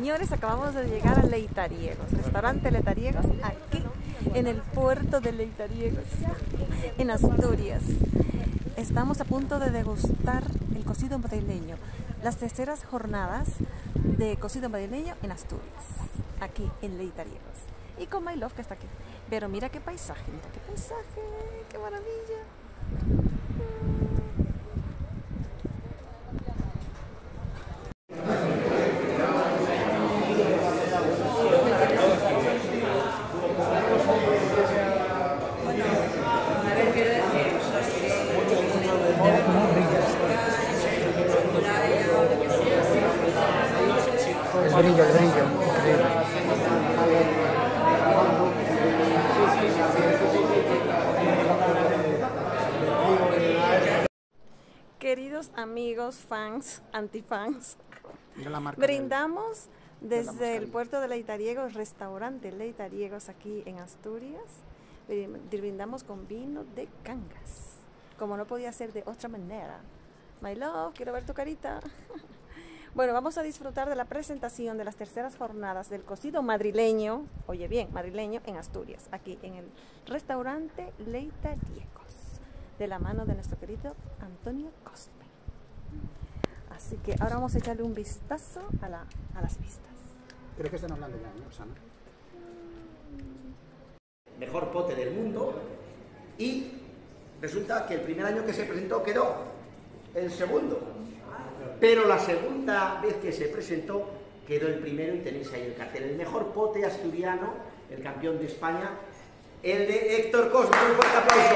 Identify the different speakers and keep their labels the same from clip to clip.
Speaker 1: señores, acabamos de llegar a Leitariegos, restaurante Leitariegos, aquí en el puerto de Leitariegos, en Asturias. Estamos a punto de degustar el cocido madrileño, las terceras jornadas de cocido madrileño en Asturias, aquí en Leitariegos. Y con My Love, que está aquí. Pero mira qué paisaje, qué maravilla.
Speaker 2: El brillo, increíble.
Speaker 1: Queridos amigos, fans, antifans, brindamos desde el puerto de Leitariegos, restaurante Leitariegos aquí en Asturias. Brindamos con vino de Cangas, como no podía ser de otra manera. My Love, quiero ver tu carita. Bueno, vamos a disfrutar de la presentación de las terceras jornadas del cocido madrileño, oye bien, madrileño en Asturias, aquí en el restaurante Leitariegos, de la mano de nuestro querido Antonio Cosme. Así que ahora vamos a echarle un vistazo a las vistas.
Speaker 2: Creo que están hablando ya, ¿no, Sana?
Speaker 3: Mejor pote del mundo, y resulta que el primer año que se presentó quedó el segundo, pero la segunda vez que se presentó quedó el primero, y tenéis ahí el cartel, el mejor pote asturiano, el campeón de España, el de Héctor Cosme. Un fuerte aplauso.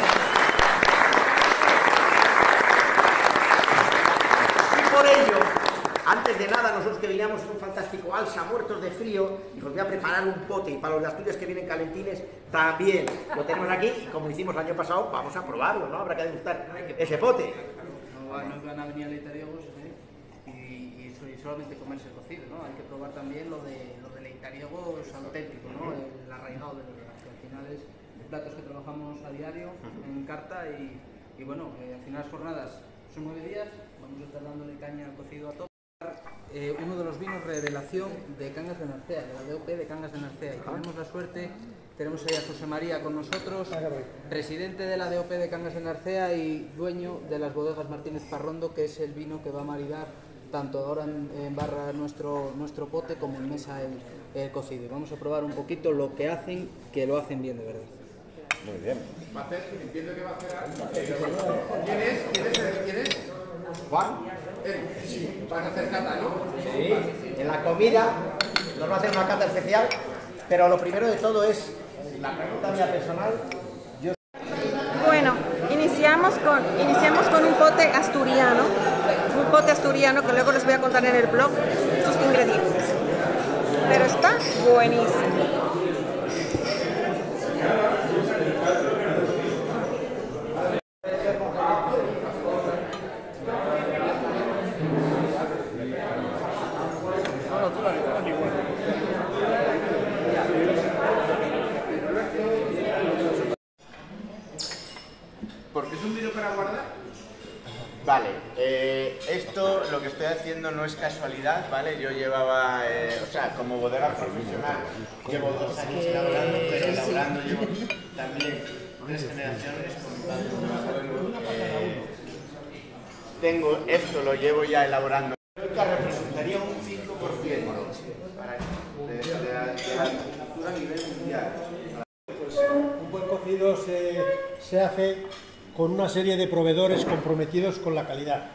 Speaker 3: Y por ello, antes de nada, nosotros que veníamos en un fantástico alza, muertos de frío, y os voy a preparar un pote, y para los de Asturias que vienen calentines, también lo tenemos aquí, y como hicimos el año pasado, vamos a probarlo, ¿no? Habrá que degustar ese pote.
Speaker 4: No van a venir a Leitariegos y solamente comerse el cocido, ¿no? Hay que probar también lo de Leitariegos auténtico, ¿no? El arraigado de verdad, que al final es platos que trabajamos a diario en carta, y bueno, al final las jornadas son 9 días, vamos a estar dándole caña al cocido a todos. Uno de los vinos revelación de Cangas de Narcea, de la DOP de Cangas de Narcea, y tenemos la suerte, tenemos ahí a José María con nosotros, presidente de la DOP de Cangas de Narcea y dueño de las bodegas Martínez Parrondo, que es el vino que va a maridar tanto ahora en barra nuestro pote como en mesa el cocido. Y vamos a probar un poquito lo que hacen, que lo hacen bien de verdad.
Speaker 5: Muy bien.
Speaker 6: Entiendo que va a hacer. ¿Quién es?
Speaker 3: Juan.
Speaker 6: Sí, van a hacer cata, ¿no?
Speaker 3: Sí, en la comida nos va a hacer una cata especial, pero lo primero de todo es la pregunta mía personal.
Speaker 1: Bueno, iniciamos con un pote asturiano que luego les voy a contar en el blog sus ingredientes, pero está buenísimo.
Speaker 6: ¿Por qué es un vino para guardar?
Speaker 5: Vale, esto lo que estoy haciendo no es casualidad, ¿vale? Yo llevaba, o sea, como bodega profesional, llevo 2 años elaborando, pero elaborando llevo también 3 generaciones con tanto. Tengo esto, lo llevo ya elaborando. Creo que representaría un 5% de la agricultura a nivel mundial.
Speaker 7: Pues un buen cocido se hace con una serie de proveedores comprometidos con la calidad.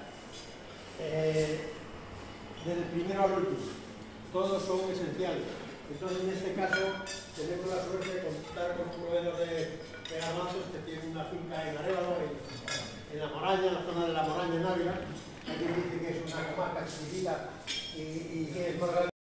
Speaker 7: Desde el primero al último, todos son esenciales. Entonces, en este caso, tenemos la suerte de contar con un proveedor de garbanzos que tiene una finca en Arévalo, en La Moraña, en la zona de La Moraña, en Ávila. Aquí dice que es una comarca chiquitita y que es más grande.